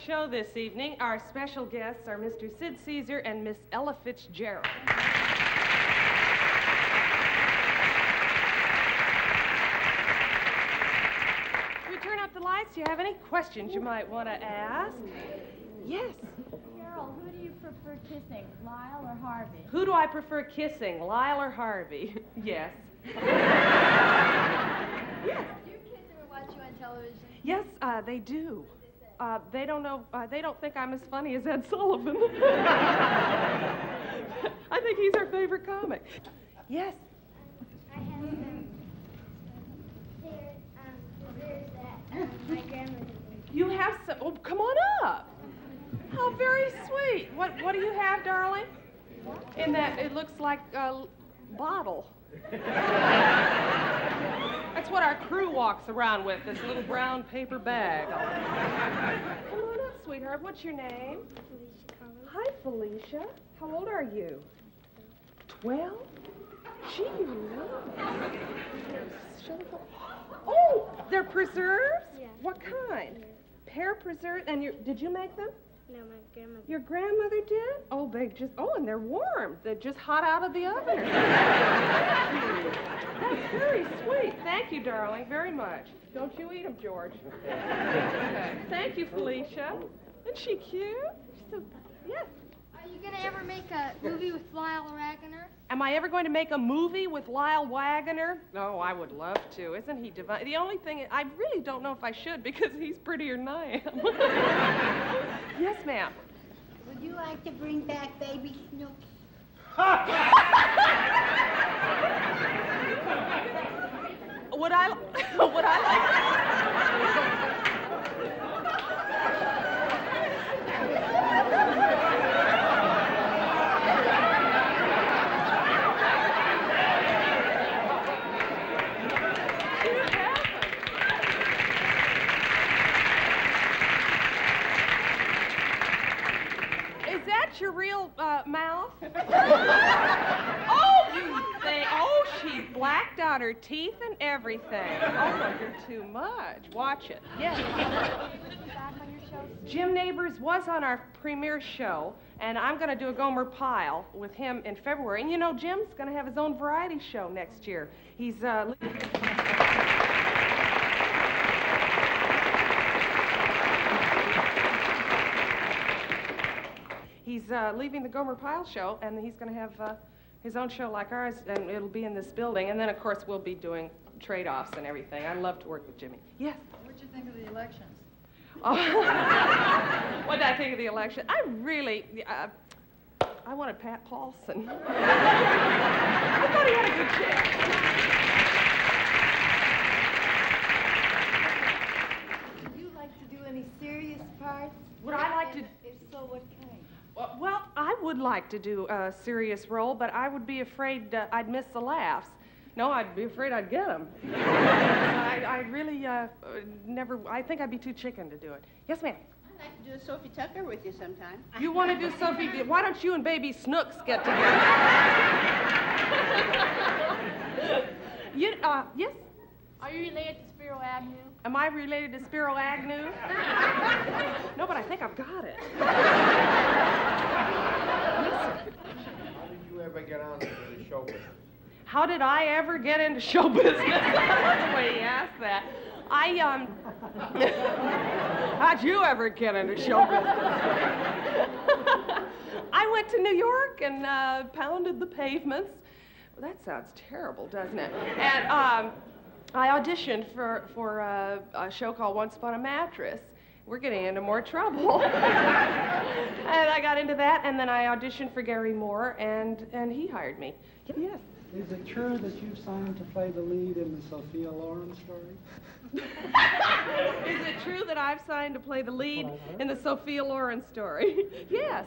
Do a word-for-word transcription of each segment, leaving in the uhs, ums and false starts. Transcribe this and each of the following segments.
show this evening. Our special guests are Mister Sid Caesar and Miss Ella Fitzgerald. We turn out the lights. Do you have any questions you might want to ask? Yes. Carol, who do you prefer kissing, Lyle or Harvey? Who do I prefer kissing, Lyle or Harvey? Yes. Yes. Do your kids ever watch you on television? Yes, uh, they do. Uh, they don't know, uh, they don't think I'm as funny as Ed Sullivan. I think he's our favorite comic. Yes. I have some here, um, desserts that um, my grandmother made. You have some, oh, come on up. How very sweet. What, what do you have, darling? In that, it looks like a bottle. That's what our crew walks around with, this little brown paper bag. Come on up, sweetheart. What's your name? Felicia Collins. Hi, Felicia. How old are you? Twelve? Gee, you know. Oh, they're preserves? Yeah. What kind? Yeah. Pear preserves? And you did you make them? No, my grandmother. Your grandmother did? Oh, they just, oh, and they're warm. They're just hot out of the oven. That's very sweet. Thank you, darling, very much. Don't you eat them, George. Okay. Thank you, Felicia. Isn't she cute? She's so, yes. Are you going to ever make a movie with Lyle Waggoner? Am I ever going to make a movie with Lyle Waggoner? Oh, I would love to. Isn't he divine? The only thing, I really don't know if I should because he's prettier than I am. Yes, ma'am. Would you like to bring back baby Snooks? Would I, would I like... Your real uh, mouth? Oh, you think? Oh, she blacked out her teeth and everything. Oh, you're too much. Watch it. Yes. Back on your show? Jim Neighbors was on our premiere show, and I'm going to do a Gomer Pyle with him in February. And you know, Jim's going to have his own variety show next year. He's uh. He's uh, leaving the Gomer Pyle show, and he's going to have uh, his own show like ours, and it'll be in this building. And then, of course, we'll be doing trade-offs and everything. I love to work with Jimmy. Yes? What'd you think of the elections? Oh. What did I think of the election? I really, uh, I wanted Pat Paulson. I thought he had a good chance. Would you like to do any serious parts? Would I like to... If so, what kind? Well, I would like to do a serious role, but I would be afraid uh, I'd miss the laughs. No, I'd be afraid I'd get them. I, I really uh, never, I think I'd be too chicken to do it. Yes, ma'am? I'd like to do a Sophie Tucker with you sometime. You want to do Sophie? Why don't you and baby Snooks get together? you, uh, yes? Are you related to Spiro Agnew? Am I related to Spiro Agnew? No, but I think I've got it. How did you ever get on into the show business? How did I ever get into show business? That's the way he asked that. I, um... How'd you ever get into show business? I went to New York and uh, pounded the pavements. Well, that sounds terrible, doesn't it? And, um... I auditioned for, for uh, a show called Once Upon a Mattress. We're getting into more trouble. And I got into that, and then I auditioned for Gary Moore, and, and he hired me. Yes. Is it true that you signed to play the lead in the Sophia Loren story? Is it true that I've signed to play the lead in the Sophia Loren story? Yes.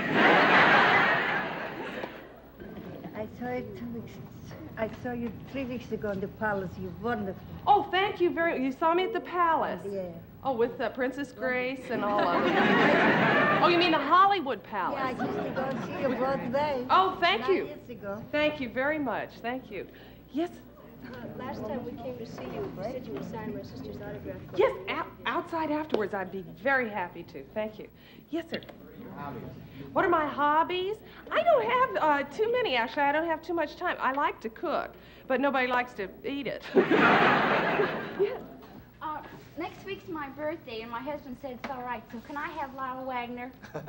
I saw you two weeks. I saw you three weeks ago in the palace. You're wonderful. Oh, thank you very much. You saw me at the palace? Yeah. Oh, with uh, Princess Grace and all of them. Oh, you mean the Hollywood Palace? Yeah, I used to go and see you both days. Oh, thank Nine you. years ago. Thank you very much. Thank you. Yes? Last time we came to see you, you said you would sign my sister's autograph. Yes, out, outside afterwards, I'd be very happy to. Thank you. Yes, sir. What are my hobbies? I don't have uh, too many, actually. I don't have too much time. I like to cook, but nobody likes to eat it. Yes. Uh, next week's my birthday, and my husband said it's all right, so can I have Lyle Wagner?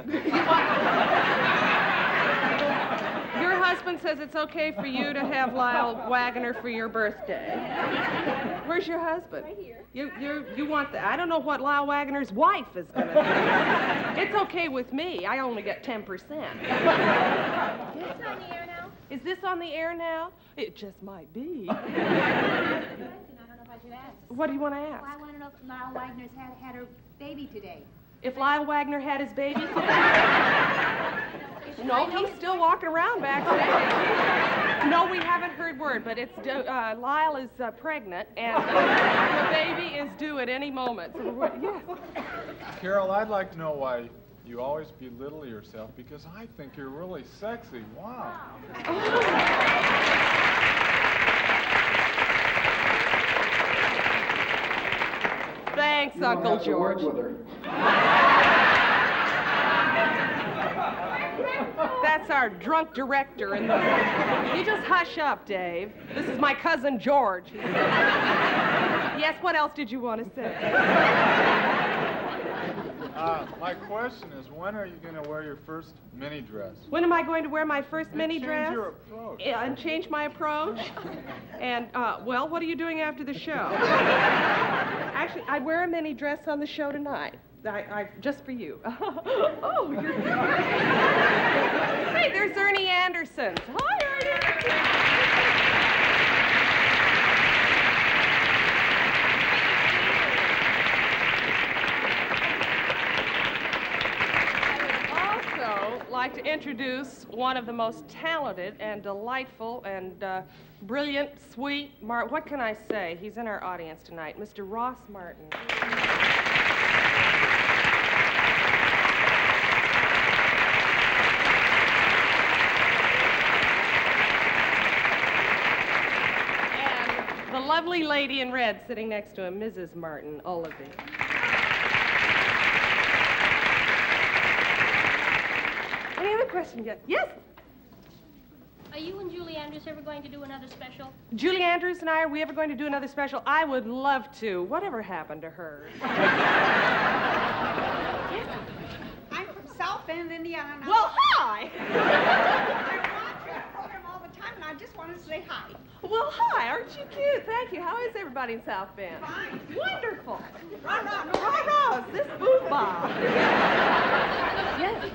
Your husband says it's okay for you to have Lyle Wagner for your birthday. Where's your husband? Right here. You, you, you want the, I don't know what Lyle Wagner's wife is going to think. It's okay with me. I only get ten percent. Is this on the air now? Is this on the air now? It just might be. I don't know if I should ask. What do you want to ask? Well, I want to know if Lyle Wagner's had, had her baby today. If Lyle Wagner had his baby today? No, he's still walking around backstage. No, we haven't heard word, but it's uh, Lyle is uh, pregnant, and the baby is due at any moment. So we're, yes. Carol, I'd like to know why you always belittle yourself, because I think you're really sexy. Wow. Thanks, Uncle George. That's our drunk director in the... You just hush up, Dave. This is my cousin George. Yes, what else did you want to say? Uh, my question is, when are you going to wear your first mini dress? When am I going to wear my first And mini change dress? your approach. Yeah, and change my approach? And, uh, well, what are you doing after the show? Actually, I wear a mini dress on the show tonight. I, I, just for you. Oh, you're... Hey, there's Ernie Anderson. Hi, Ernie. Like to introduce one of the most talented and delightful and uh, brilliant, sweet, Mar what can I say? He's in our audience tonight, Mister Ross Martin. And the lovely lady in red sitting next to him, Missus Martin Olaby. Any other question yet? Yes? Are you and Julie Andrews ever going to do another special? Julie Andrews and I, are we ever going to do another special? I would love to. Whatever happened to her? Yes. I'm from South Bend, Indiana. Well, hi. I watch your program all the time, and I just wanted to say hi. Well, hi. Aren't you cute? Thank you. How is everybody in South Bend? Fine. Wonderful. Rah, rah, no, Rah, rah, this booth bar. Yes.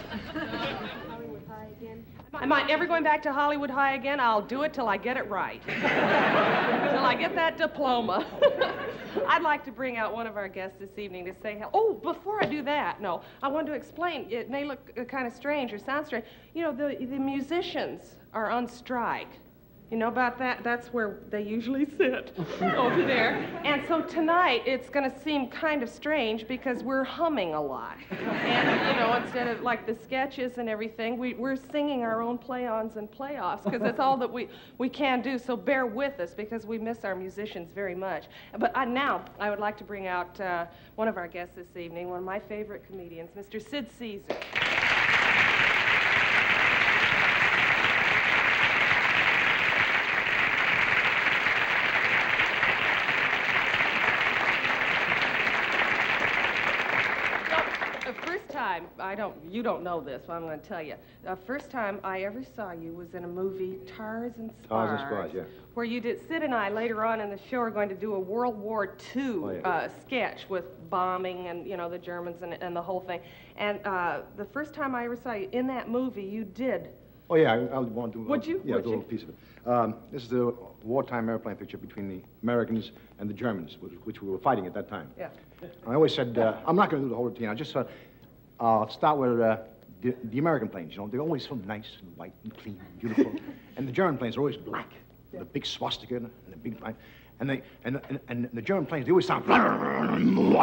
Am I ever going back to Hollywood High again? I'll do it till I get it right. Till I get that diploma. I'd like to bring out one of our guests this evening to say hello. Oh, before I do that, no, I want to explain. It may look uh, kind of strange or sound strange. You know, the, the musicians are on strike. You know about that? That's where they usually sit, over there. And so tonight, it's going to seem kind of strange because we're humming a lot. And, you know, instead of like the sketches and everything, we, we're singing our own play-ons and play-offs because that's all that we, we can do. So bear with us because we miss our musicians very much. But I, now, I would like to bring out uh, one of our guests this evening, one of my favorite comedians, Mister Sid Caesar. I don't, you don't know this, but I'm going to tell you. The first time I ever saw you was in a movie, Tars and Spars. Tars and Spars, yeah. Where you did, Sid and I later on in the show are going to do a World War Two Oh, yeah. uh, sketch with bombing and, you know, the Germans and, and the whole thing. And uh, the first time I ever saw you in that movie, you did. Oh, yeah, I, I'll want to do Would you? Yeah, Would do a little you? piece of it. Um, this is the wartime airplane picture between the Americans and the Germans, which, which we were fighting at that time. Yeah. I always said, uh, I'm not going to do the whole routine. I just uh, I'll start with uh, the, the American planes. You know, they're always so nice and white and clean and beautiful. And the German planes are always black, with a big swastika and a big line. And they and, and and the German planes, they always sound. And the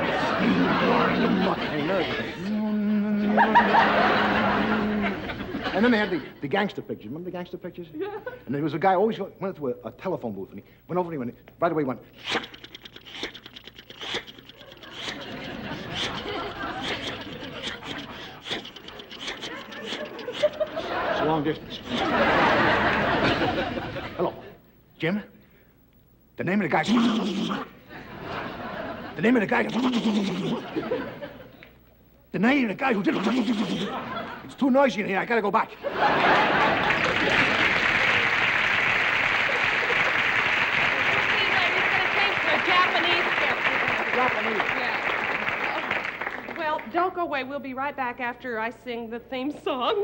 American planes. And then they had the, the gangster pictures. Remember the gangster pictures? Yeah. And there was a guy who always went to a, a telephone booth, and he went over and he went, right away he went. It's a long distance. Hello, Jim? The name of the guy. The name of the guy. The name of the guy who did it. It's too noisy in here. I gotta go back. Japanese. Yeah. Well, don't go away. We'll be right back after I sing the theme song.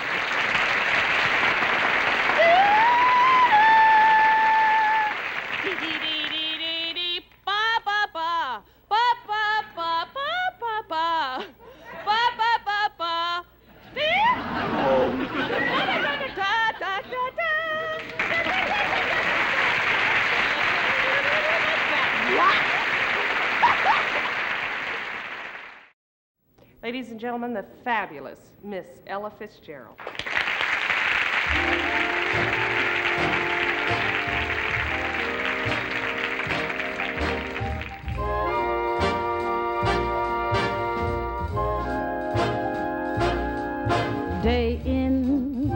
Ladies and gentlemen, the fabulous Miss Ella Fitzgerald. Day in,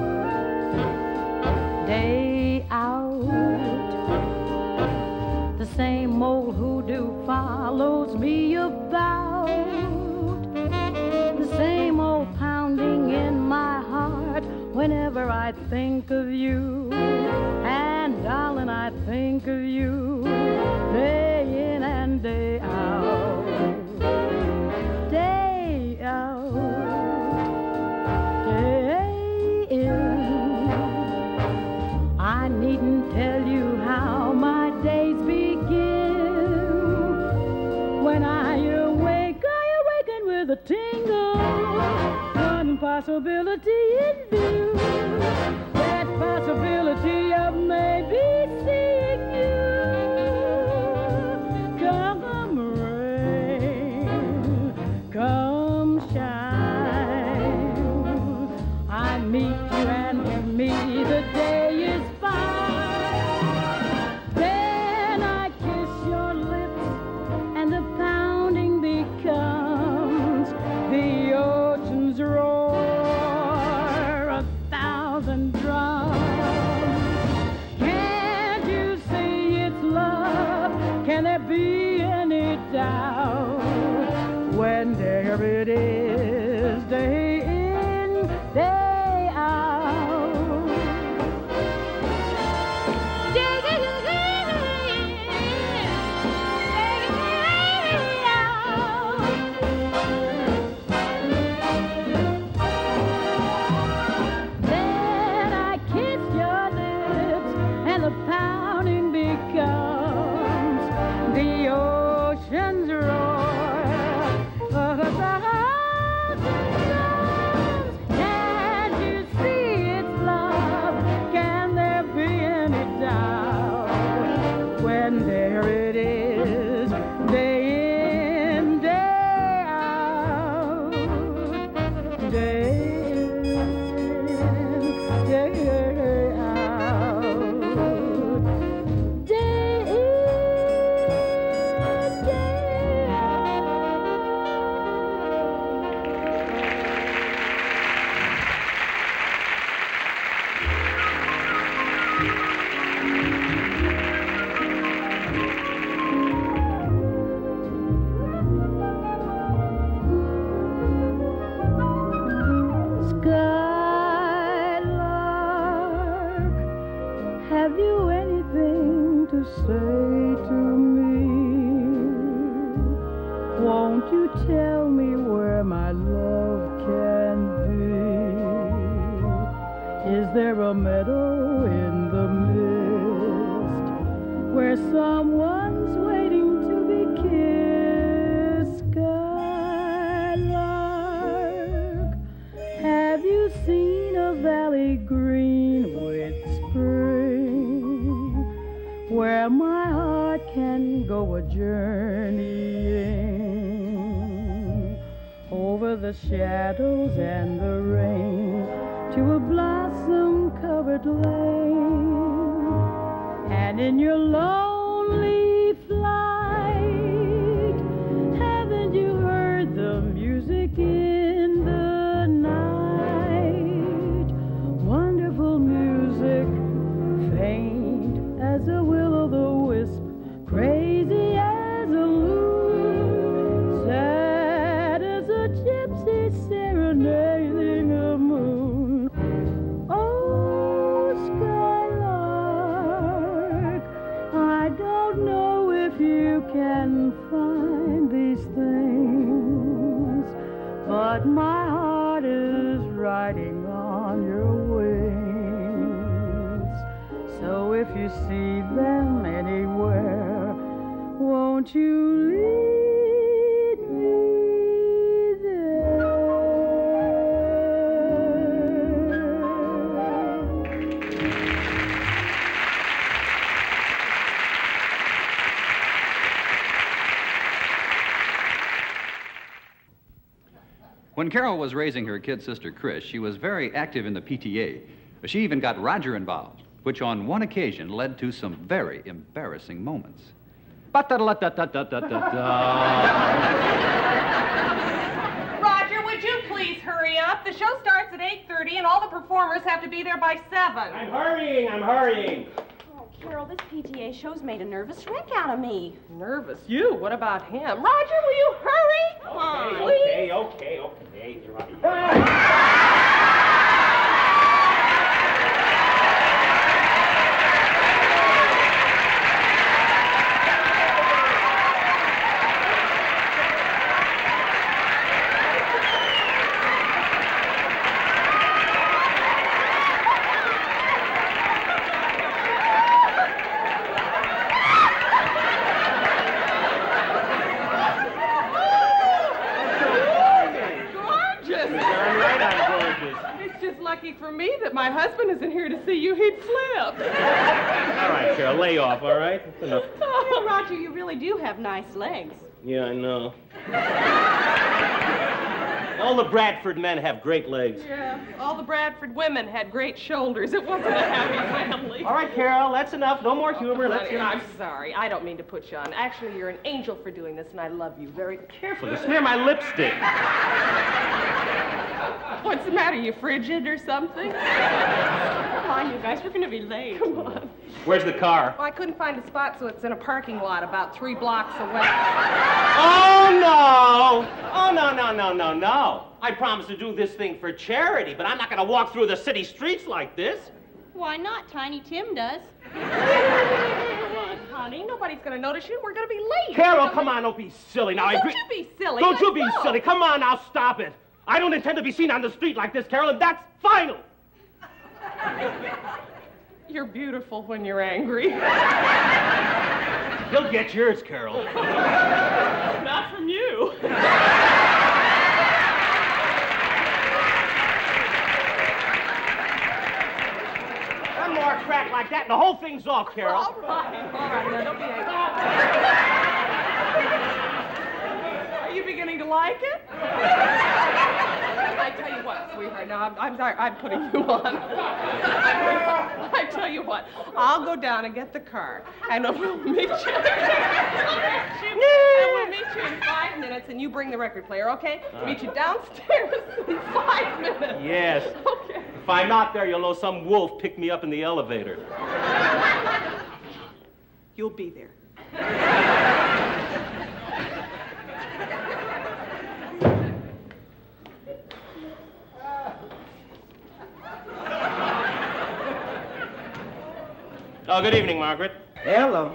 day out, the same old hoodoo follows me about. The same old pounding in my heart whenever I think of you. And darling, I think of you day in and day out. Day out, day in. I needn't tell you how my days begin. When I awake, I awaken with a tingle. One possibility in view. That possibility of maybe seeing you. Come rain, come shine. I meet you and to me the day is fine. Then I kiss your lips and the pounding becomes the ocean's roar, a thousand drums. Can't you see it's love? Can there be any doubt? When there it is, day in, day out. Day in, day out. Then I kiss your lips and the pounding becomes the ocean's roar. A thousand drums. Can't you see it's love? Can there be any doubt? When there it is, day in, day out. Day in, day out. Day in, day out. Skylark, have you anything to say to me? Won't you tell me where my love can be? Is there a meadow in the mist where someone's waiting to be kissed? Skylark, have you seen a valley green with spring, where my heart can go a journeying over the shadows and the rain to a blossom-covered lane, and in your lonely flight, haven't you heard the music in the night? Wonderful music, faint as a will-o'-the-wisp, crazy as a loon, sad as a gypsy serenading a moon. Oh, skylark, I don't know if you can find these things, but my heart is riding on your wings. So if you see them anywhere, won't you lead me there? When Carol was raising her kid sister, Chris, she was very active in the P T A. She even got Roger involved, which on one occasion led to some very embarrassing moments. Roger, would you please hurry up? The show starts at eight thirty, and all the performers have to be there by seven. I'm hurrying, I'm hurrying. Oh, Carol, this P T A show's made a nervous wreck out of me. Nervous? You? What about him? Roger, will you hurry? Come on, Okay, please. okay, okay, okay. You're right. For me that my husband isn't here to see you, he'd flip. All right, Carol, lay off, all right? That's enough. Oh, Roger, you really do have nice legs. Yeah, I know. All the Bradford men have great legs. Yeah, all the Bradford women had great shoulders. It wasn't a happy family. All right, Carol, that's enough. No more humor. Let's Honey, hear I'm sorry. I don't mean to put you on. Actually, you're an angel for doing this, and I love you very careful. You smear my lipstick. What's the matter? You frigid or something? Come on, you guys. We're going to be late. Come on. Where's the car? Well, I couldn't find a spot, so it's in a parking lot about three blocks away. Oh, no! Oh, no, no, no, no, no. I promised to do this thing for charity, but I'm not going to walk through the city streets like this. Why not? Tiny Tim does. Come on, honey. Nobody's going to notice you. We're going to be late. Carol, come on. Don't be silly. Now, I Don't agree. you be silly. Don't Let's you be go. silly. Come on, now, stop it. I don't intend to be seen on the street like this, Carol, and that's final. You're beautiful when you're angry. You'll get yours, Carol. Not from you. One more crack like that, and the whole thing's off, Carol. All right, all right. Now, don't be angry. Are you beginning to like it? I tell you what, sweetheart. Now, I'm, I'm sorry. I'm putting you on. I tell you what. I'll go down and get the car, and we'll meet you. And we'll meet you in five minutes, and you bring the record player, okay? All right. Meet you downstairs in five minutes. Yes. Okay. If I'm not there, you'll know some wolf picked me up in the elevator. You'll be there. Oh, good evening, Margaret. Hello.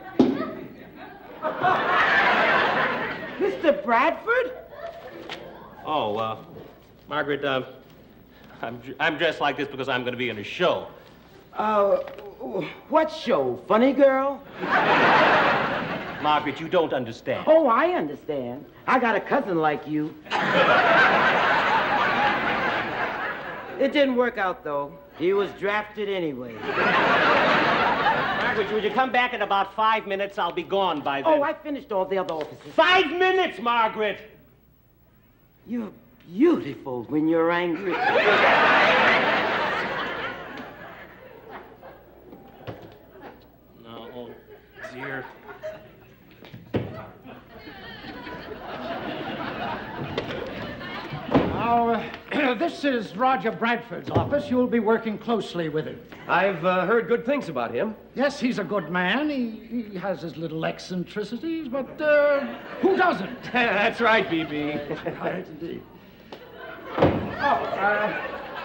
Mister Bradford? Oh, uh, Margaret, uh, I'm, I'm dressed like this because I'm going to be in a show. Uh, what show? Funny Girl? Margaret, you don't understand. Oh, I understand. I got a cousin like you. It didn't work out, though. He was drafted anyway. Margaret, would you come back in about five minutes? I'll be gone by then. Oh, I finished all the other offices. Five minutes, Margaret! You're beautiful when you're angry. No, oh, dear. Now, uh, this is Roger Bradford's office. You'll be working closely with him. I've uh, heard good things about him. Yes, he's a good man. He, he has his little eccentricities, but uh, who doesn't? That's right, B B. Right, indeed. Oh, uh...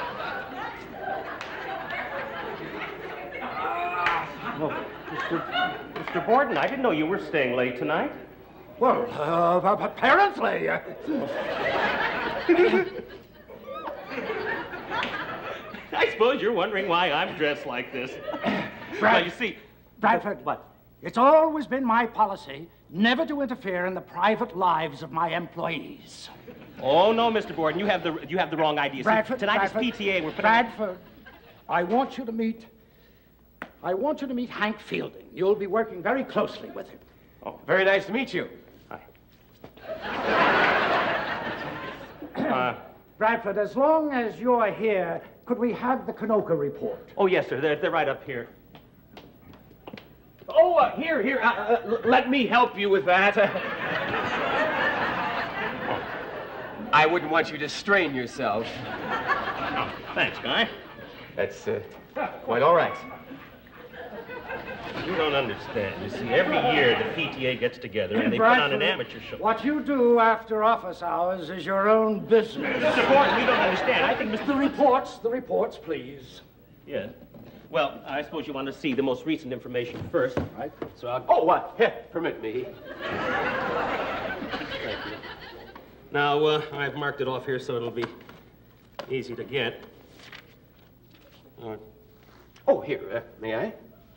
Oh, Mister Mister Borden, I didn't know you were staying late tonight. Well, uh, apparently. Uh... I suppose you're wondering why I'm dressed like this. Brad, well, you see... Bradford, what? It's always been my policy never to interfere in the private lives of my employees. Oh, no, Mister Borden, you have the, you have the wrong idea. Bradford, see, tonight Bradford, is P T A, we're putting... Bradford, I want you to meet... I want you to meet Hank Fielding. You'll be working very closely with him. Oh, very nice to meet you. Uh, Bradford, as long as you're here, could we have the Canoka report? oh, yes, sir. They're, they're right up here. Oh, uh, here, here. Uh, uh, let me help you with that. I wouldn't want you to strain yourself. Oh, thanks, Guy. That's uh, quite all right. You don't understand. You see, every year the P T A gets together and they put on an amateur show. What you do after office hours is your own business. Mister Borden, we don't understand. I think Mister The reports, the reports, please. Yes. Well, I suppose you want to see the most recent information first. Right. So I'll... Oh, what? Uh, permit me. Thank you. Now, uh, I've marked it off here so it'll be easy to get. Uh, oh, here, uh, may I?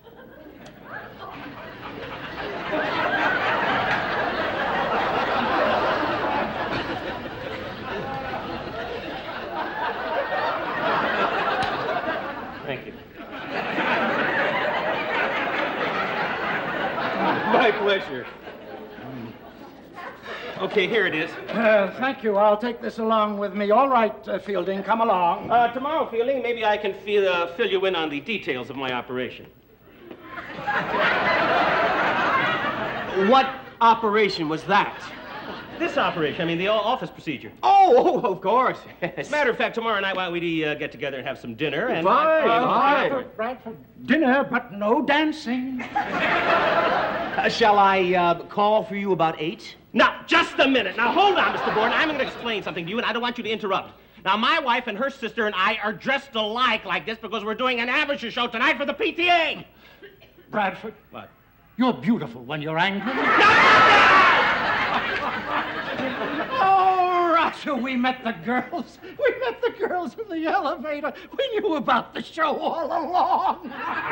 Thank you. My pleasure. Okay, here it is. Uh, thank you. I'll take this along with me. All right, uh, Fielding, come along. Uh, tomorrow, Fielding, maybe I can feel, uh, fill you in on the details of my operation. What operation was that? This operation, I mean, the office procedure. Oh, oh of course. As a matter of fact, tomorrow night, why don't we uh, get together and have some dinner? And Fine, uh, fine. Bradford, Bradford, dinner, but no dancing. Uh, shall I uh, call for you about eight? Now, just a minute. Now, hold on, Mister Borden. I'm going to explain something to you, and I don't want you to interrupt. Now, my wife and her sister and I are dressed alike like this because we're doing an amateur show tonight for the P T A. Bradford. What? You're beautiful when you're angry. Oh, Roger, we met the girls. We met the girls in the elevator. We knew about the show all along.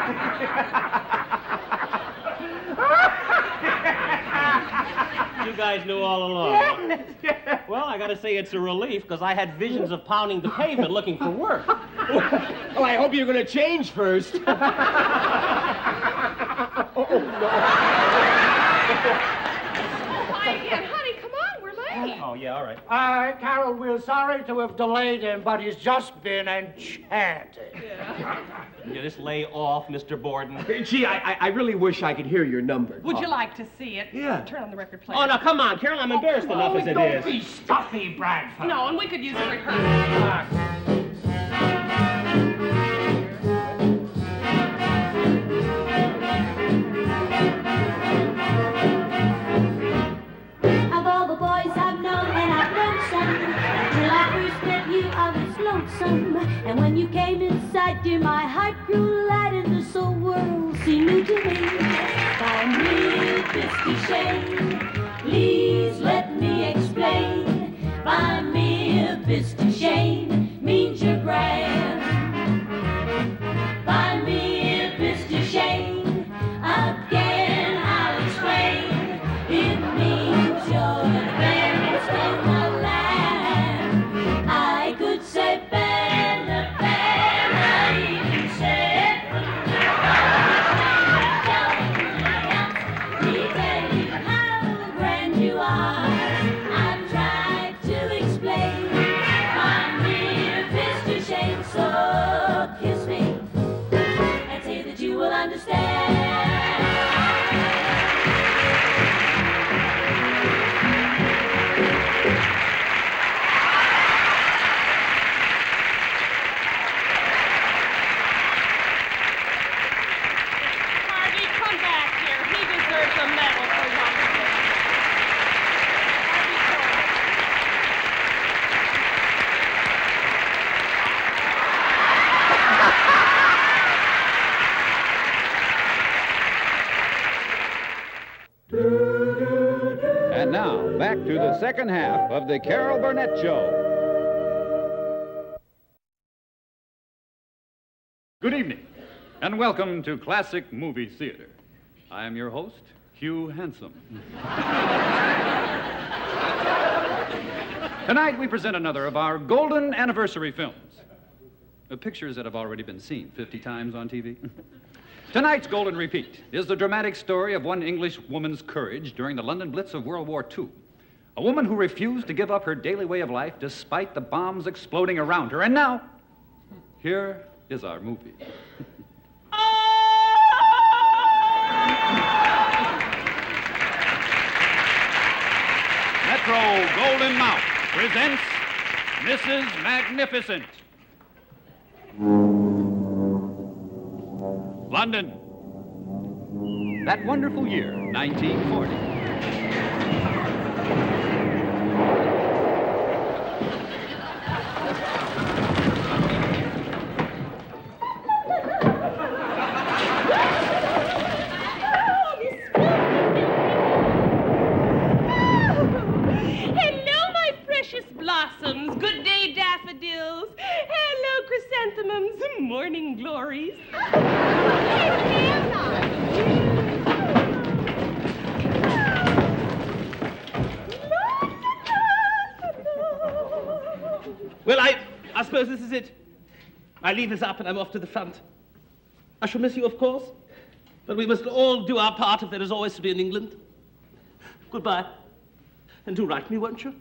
You guys knew all along. Well, I gotta say it's a relief because I had visions of pounding the pavement looking for work. Oh, I hope you're going to change first. Oh, no. Quiet, honey, come on, we're late. Oh, yeah, all right. Uh, Carol, we're sorry to have delayed him, but he's just been enchanted. Yeah. You just lay off, Mister Borden. Gee, I, I really wish I could hear your number. Would you like to see it? Yeah. Turn on the record player. Oh, now, come on, Carol, I'm embarrassed enough Oh, as it don't is. be stuffy, Bradford. No, and we could use a rehearsal. Of all the boys I've known, and I've known some, till I first met you, I was lonesome. And when you came inside, dear, my heart grew light, and this whole world seemed new to me. Find me Christy Shane, please let me explain. Find me a Christy Shane, means you're grand. Find me a Christy Shane, again I'll explain. It means you're advanced in the land. I could say Bella, Bella, even say back to the second half of the Carol Burnett Show. Good evening, and welcome to Classic Movie Theater. I am your host, Hugh Handsome. Tonight we present another of our golden anniversary films. The pictures that have already been seen fifty times on T V. Tonight's golden repeat is the dramatic story of one English woman's courage during the London Blitz of World War Two. A woman who refused to give up her daily way of life despite the bombs exploding around her. And now, here is our movie. Metro Golden Mouth presents Missus Magnificent. London. That wonderful year, nineteen forty. Hello, my precious blossoms. Good day, daffodils. Hello, chrysanthemums. Morning glories. Well, I, I suppose this is it. My leave is up and I'm off to the front. I shall miss you, of course, but we must all do our part if there is always to be in England. Goodbye. And do write me, won't you?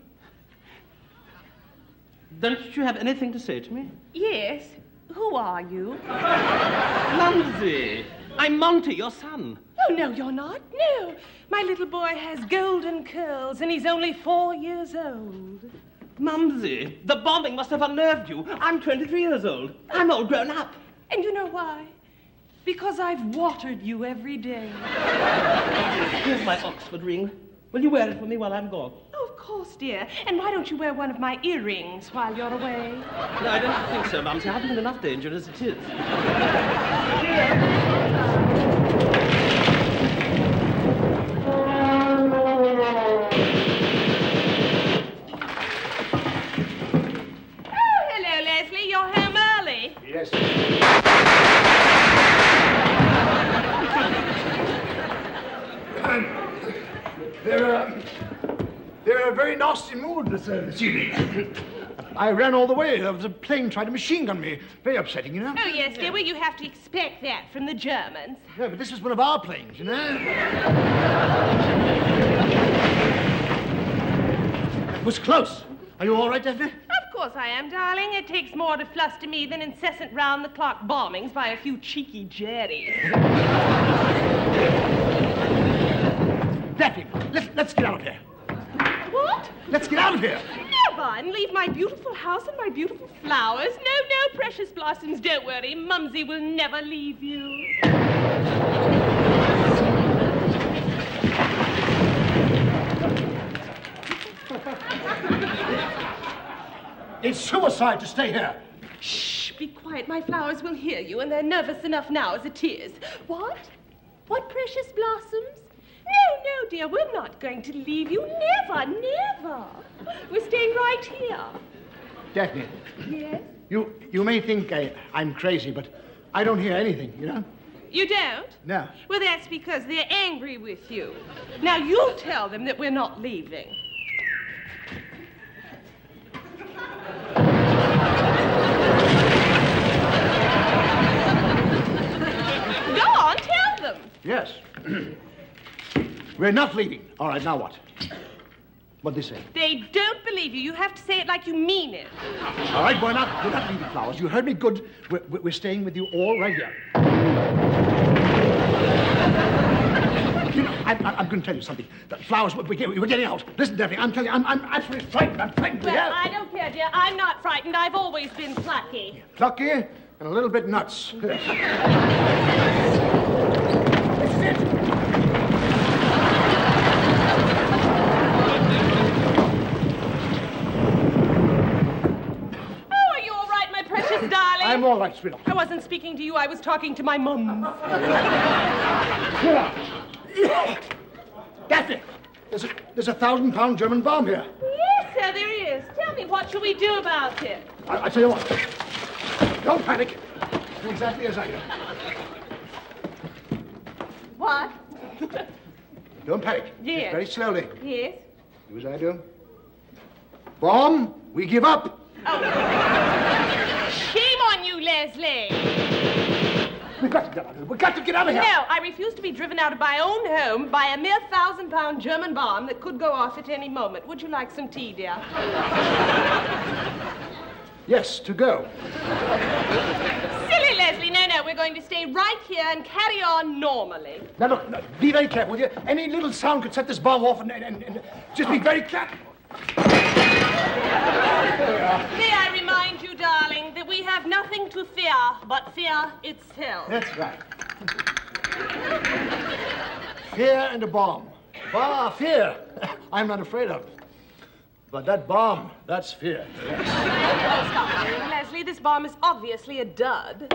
Don't you have anything to say to me? Yes. Who are you? Mumsy. I'm Monty, your son. Oh, no, you're not. No. My little boy has golden curls, and he's only four years old. Mumsy, the bombing must have unnerved you. I'm twenty-three years old. I'm all grown up. And you know why? Because I've watered you every day. Here's my Oxford ring. Will you wear it for me while I'm gone? Oh, of course, dear. And why don't you wear one of my earrings while you're away? No, I don't think so, Mumsy. I'm in enough danger as it is. Oh, hello, Leslie. You're home early. Yes. They're, uh, they're in a very nasty mood this, uh, this evening. I ran all the way. There was a plane trying to machine gun me. Very upsetting, you know? Oh, yes, dear. Well, you have to expect that from the Germans. Yeah, but this was one of our planes, you know? It was close. Are you all right, Daphne? Of course I am, darling. It takes more to fluster me than incessant round-the-clock bombings by a few cheeky jerries. Daphne, let's, let's get out of here. What? Let's get out of here. Never, and leave my beautiful house and my beautiful flowers. No, no, precious blossoms, don't worry. Mumsy will never leave you. It's suicide to stay here. Shh, be quiet. My flowers will hear you, and they're nervous enough now as it is. What? What precious blossoms? No, no, dear, we're not going to leave you. Never, never. We're staying right here. Daphne. Yes? You, you may think I, I'm crazy, but I don't hear anything, you know? You don't? No. Well, that's because they're angry with you. Now, you tell them that we're not leaving. Go on, tell them. Yes. We're not leaving. All right, now what? What'd they say? They don't believe you. You have to say it like you mean it. All right, we're not, we're not leaving, Flowers. You heard me good. We're, we're staying with you all right here. You know, I, I, I'm going to tell you something. The Flowers, we're, we're getting out. Listen, Daphne, I'm telling you, I'm, I'm absolutely frightened. I'm frightened. Well, Yeah. I don't care, dear. I'm not frightened. I've always been plucky. Plucky and a little bit nuts. Yes. This is it. Darling. I'm all right, sweetheart. I wasn't speaking to you. I was talking to my mum. Daphne! There's a, there's a thousand-pound German bomb here. Yes, sir, there is. Tell me, what shall we do about it? I, I tell you what. Don't panic. Do exactly as I do. What? Don't panic. Yes. Just very slowly. Yes. Do as I do. Bomb, we give up. Oh. Shame on you, Leslie. We've got to get out of here. We've got to get out of here. No, I refuse to be driven out of my own home by a mere thousand-pound German bomb that could go off at any moment. Would you like some tea, dear? Yes, to go. Silly Leslie, no, no, we're going to stay right here and carry on normally. Now, look, no, be very careful, will you? Any little sound could set this bomb off, and, and, and just be very careful. May I remind you, darling, that we have nothing to fear but fear itself. That's right. Fear and a bomb. Ah, fear. I'm not afraid of. But that bomb, that's fear. Yes. Oh, stop worrying, Leslie. This bomb is obviously a dud.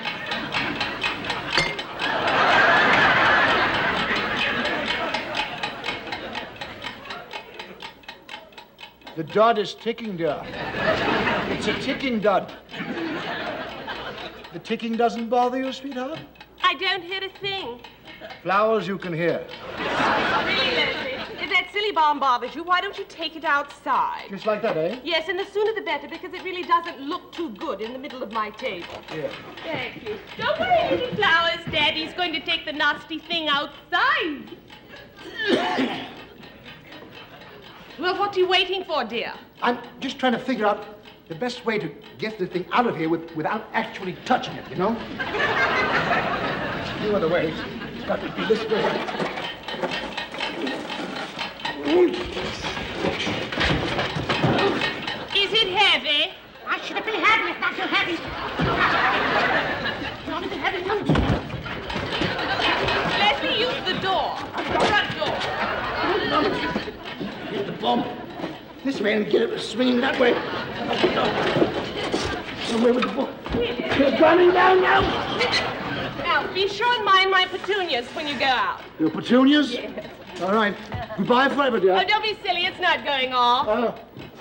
The dud is ticking, dear. It's a ticking dud. The ticking doesn't bother you, sweetheart? I don't hear a thing. Flowers you can hear. Really, Leslie, if that silly bomb bothers you, why don't you take it outside? Just like that, eh? Yes, and the sooner the better, because it really doesn't look too good in the middle of my table. Yeah. Thank you. Don't worry, little flowers. Daddy's going to take the nasty thing outside. Well, what are you waiting for, dear? I'm just trying to figure out the best way to get the thing out of here with, without actually touching it, you know? No other way. It's got to be this way. Is it heavy? Why should it be heavy? It's not too heavy. It's not too heavy. Leslie, use the door. The front door. Here's the bomb. This way and get it swinging that way. Somewhere with the bomb. It's running down now. Now, be sure and mind my petunias when you go out. Your petunias? Yes. All right. Goodbye forever, dear. Oh, don't be silly. It's not going off. Oh.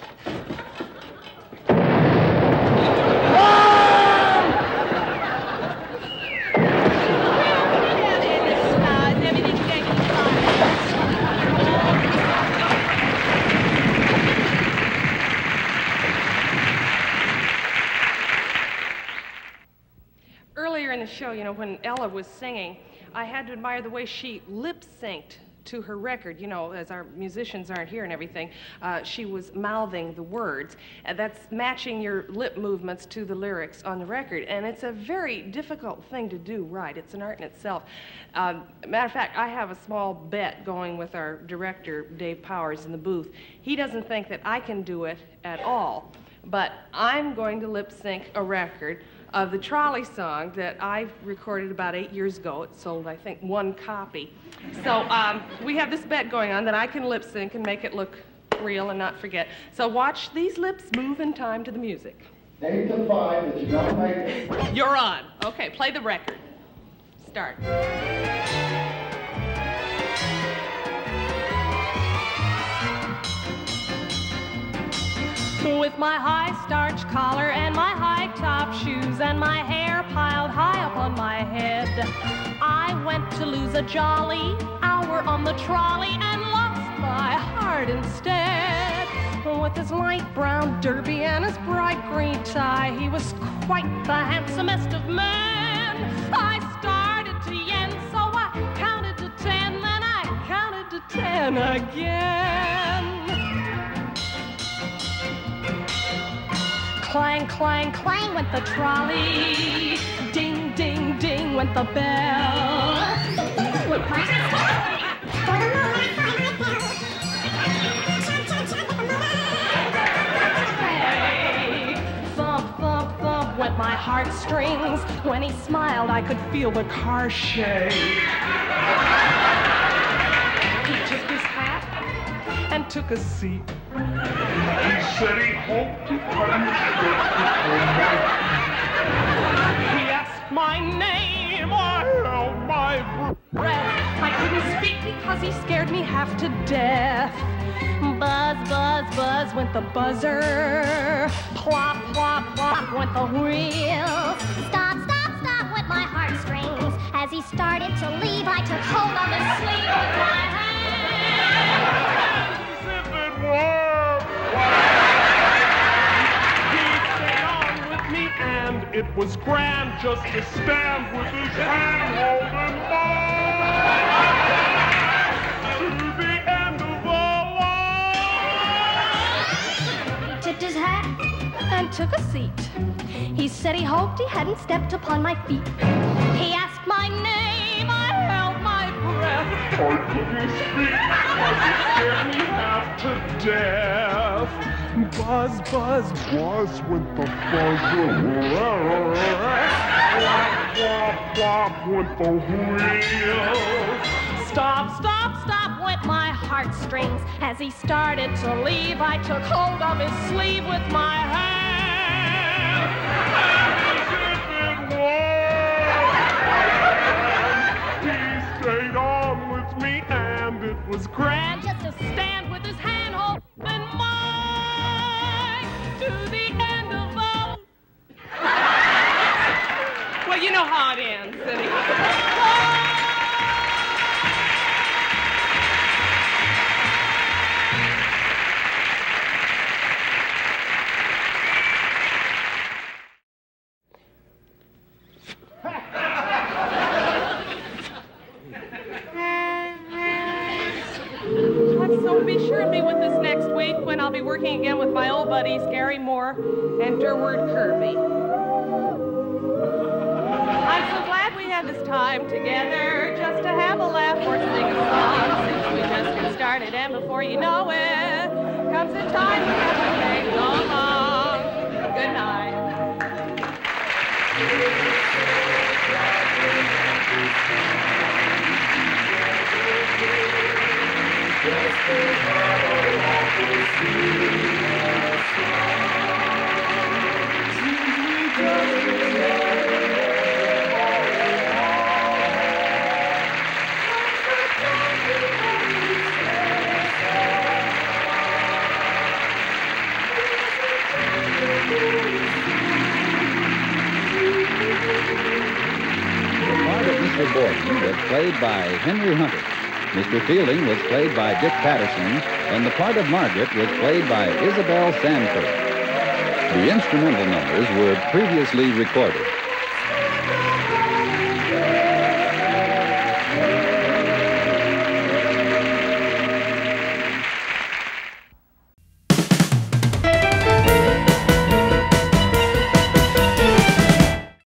Earlier in the show, you know, when Ella was singing, I had to admire the way she lip-synced to her record. You know, as our musicians aren't here and everything, uh, she was mouthing the words. And that's matching your lip movements to the lyrics on the record. And it's a very difficult thing to do right. It's an art in itself. Um, matter of fact, I have a small bet going with our director, Dave Powers, in the booth. He doesn't think that I can do it at all. But I'm going to lip-sync a record of the trolley song that I recorded about eight years ago. It sold, I think, one copy. So um, we have this bet going on that I can lip sync and make it look real and not forget. So watch these lips move in time to the music. Name the five that you don't like. You're on. Okay, play the record. Start. With my high starch collar and my high top shoes and my hair piled high up on my head, I went to lose a jolly hour on the trolley and lost my heart instead. With his light brown derby and his bright green tie, he was quite the handsomest of men. I started to yen, so I counted to ten, then I counted to ten again. Clang, clang, clang went the trolley. Ding, ding, ding went the bell. Thump, thump, thump went my heartstrings. When he smiled, I could feel the car shake. He took his hat and took a seat. He said he hoped to come He asked my name, I held my breath. I couldn't speak because he scared me half to death. Buzz, buzz, buzz went the buzzer. Plop, plop, plop went the wheels. Stop, stop, stop went my heartstrings. As he started to leave, I took hold of his sleeve with my hand. As if it were. He stayed on with me, and it was grand just to stand with his hand holding mine to the end of the line. He tipped his hat and took a seat. He said he hoped he hadn't stepped upon my feet. He asked my name, I held my breath. I couldn't speak, cause it scared me half to death. Buzz, buzz, buzz went the buzzer. Flop, flop, flop went the wheels. Stop, stop, stop went my heartstrings. As he started to leave, I took hold of his sleeve with my hand. Stayed on with me, and it was grand just to stand with his hand holding mine to the end of the... Well, you know how it ends, anyway. So be sure and be with us next week when I'll be working again with my old buddies Gary Moore and Durward Kirby. I'm so glad we had this time together just to have a laugh or sing a song since we just got started. And before you know it, comes the time we have to say so long. Good night. The part of Mister Borden was played by Henry Hunter. Mister Fielding was played by Dick Patterson, and the part of Margaret was played by Isabel Sanford. The instrumental numbers were previously recorded.